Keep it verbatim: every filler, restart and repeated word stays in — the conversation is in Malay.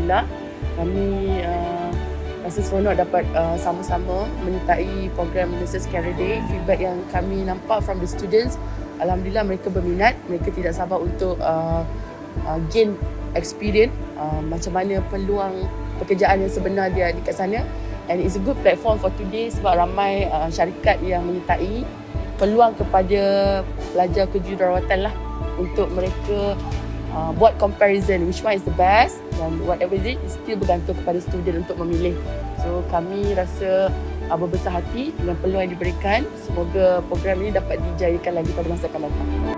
Alhamdulillah kami uh, rasa seronok dapat uh, sama-sama menyertai program Nurses Career Day. Feedback yang kami nampak from the students, Alhamdulillah mereka berminat, mereka tidak sabar untuk uh, uh, gain experience uh, macam mana peluang pekerjaan yang sebenar dia di kat sana. And it's a good platform for today sebab ramai uh, syarikat yang menyertai peluang kepada pelajar kejururawatan lah untuk mereka uh, buat comparison which one is the best dan whatever is it, is still bergantung kepada student untuk memilih. So kami rasa uh, berbesar hati dengan peluang yang diberikan. Semoga program ini dapat dijayakan lagi pada masa akan datang.